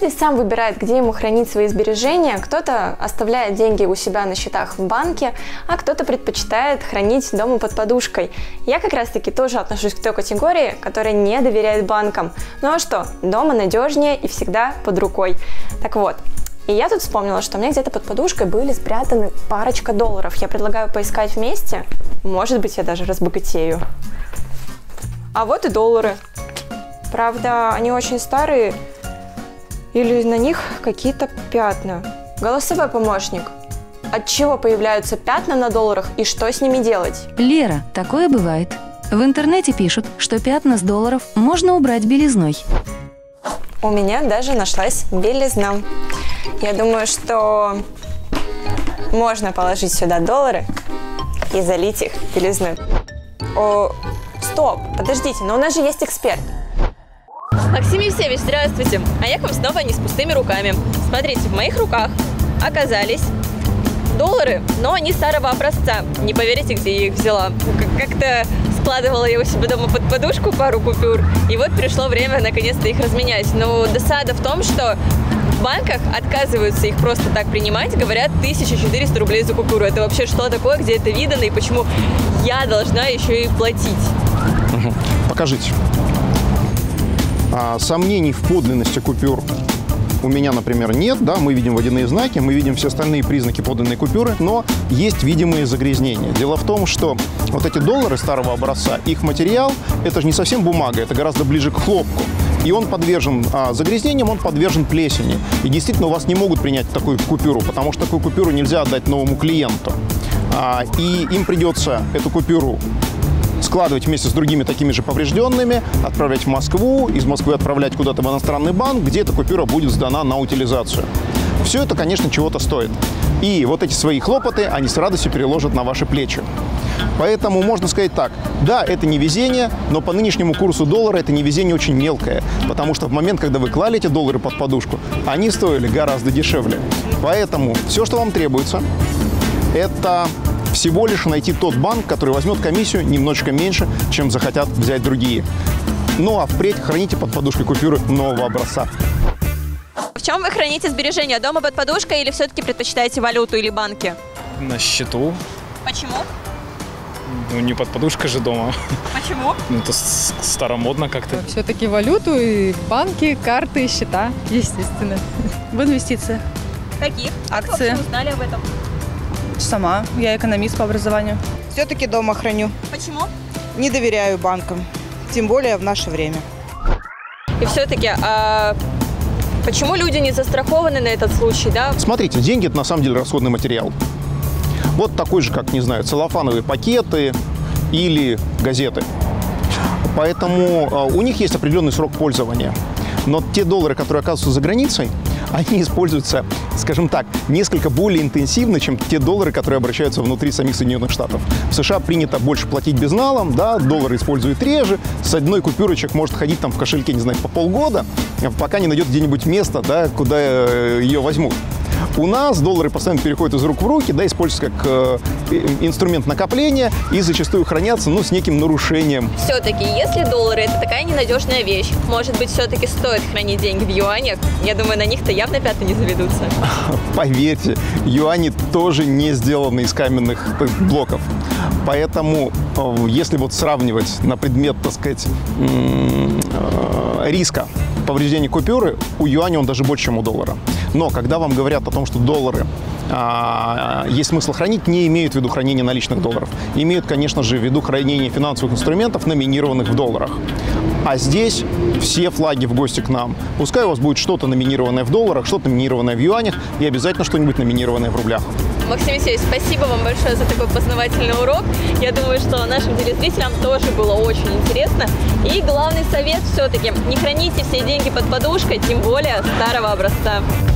Каждый сам выбирает, где ему хранить свои сбережения. Кто-то оставляет деньги у себя на счетах в банке, а кто-то предпочитает хранить дома под подушкой. Я как раз-таки тоже отношусь к той категории, которая не доверяет банкам. Ну а что, дома надежнее и всегда под рукой. Так вот. И я тут вспомнила, что у меня где-то под подушкой были спрятаны парочка долларов. Я предлагаю поискать вместе. Может быть, я даже разбогатею. А вот и доллары. Правда, они очень старые. Или на них какие-то пятна. Голосовой помощник. От чего появляются пятна на долларах и что с ними делать? Лера, такое бывает. В интернете пишут, что пятна с долларов можно убрать белизной. У меня даже нашлась белизна. Я думаю, что можно положить сюда доллары и залить их белизной. О, стоп, подождите, но у нас же есть эксперт. Максим Евсеевич, здравствуйте. А я к вам снова не с пустыми руками. Смотрите, в моих руках оказались доллары, но они старого образца. Не поверите, где я их взяла. Как-то складывала я у себя дома под подушку пару купюр, и вот пришло время наконец-то их разменять. Но досада в том, что в банках отказываются их просто так принимать, говорят 1400 рублей за купюру. Это вообще что такое, где это видано и почему я должна еще и платить? Покажите. Сомнений в подлинности купюр у меня, например, нет. Да, мы видим водяные знаки, мы видим все остальные признаки подлинной купюры, но есть видимые загрязнения. Дело в том, что вот эти доллары старого образца, их материал – это же не совсем бумага, это гораздо ближе к хлопку. И он подвержен загрязнениям, он подвержен плесени. И действительно, у вас не могут принять такую купюру, потому что такую купюру нельзя отдать новому клиенту. И им придется эту купюру складывать вместе с другими такими же поврежденными, отправлять в Москву, из Москвы отправлять куда-то в иностранный банк, где эта купюра будет сдана на утилизацию. Все это, конечно, чего-то стоит. И вот эти свои хлопоты они с радостью переложат на ваши плечи. Поэтому можно сказать так, да, это не везение, но по нынешнему курсу доллара это не везение очень мелкое, потому что в момент, когда вы клали эти доллары под подушку, они стоили гораздо дешевле. Поэтому все, что вам требуется, это всего лишь найти тот банк, который возьмет комиссию немножечко меньше, чем захотят взять другие. Ну а впредь храните под подушкой купюры нового образца. В чем вы храните сбережения? Дома под подушкой или все-таки предпочитаете валюту или банки? На счету. Почему? Ну, не под подушкой же дома. Почему? Ну, это старомодно как-то. Все-таки валюту и банки, карты, счета, естественно. В инвестициях. Каких? Акции. Как вы узнали об этом? Сама. Я экономист по образованию. Все-таки дома храню. Почему? Не доверяю банкам, тем более в наше время. И все-таки, почему люди не застрахованы на этот случай, да? Смотрите, деньги – это на самом деле расходный материал. Вот такой же, как, не знаю, целлофановые пакеты или газеты. Поэтому у них есть определенный срок пользования. Но те доллары, которые оказываются за границей, они используются, скажем так, несколько более интенсивно, чем те доллары, которые обращаются внутри самих Соединенных Штатов. В США принято больше платить безналом, да, доллары используют реже, с одной купюрой человек может ходить там в кошельке, не знаю, по полгода, пока не найдет где-нибудь место, да, куда ее возьмут. У нас доллары постоянно переходят из рук в руки, да, используются как инструмент накопления и зачастую хранятся, ну, с неким нарушением. Все-таки, если доллары – это такая ненадежная вещь, может быть, все-таки стоит хранить деньги в юанях? Я думаю, на них-то явно пятна не заведутся. Поверьте, юани тоже не сделаны из каменных блоков. Поэтому, если вот сравнивать на предмет, так сказать, риска повреждения купюры, у юаня он даже больше, чем у доллара. Но когда вам говорят о том, что доллары есть смысл хранить, не имеют в виду хранения наличных долларов. Имеют, конечно же, в виду хранение финансовых инструментов, номинированных в долларах. А здесь все флаги в гости к нам. Пускай у вас будет что-то номинированное в долларах, что-то номинированное в юанях и обязательно что-нибудь номинированное в рублях. Максим Евсеевич, спасибо вам большое за такой познавательный урок. Я думаю, что нашим телезрителям тоже было очень интересно. И главный совет все-таки – не храните все деньги под подушкой, тем более старого образца.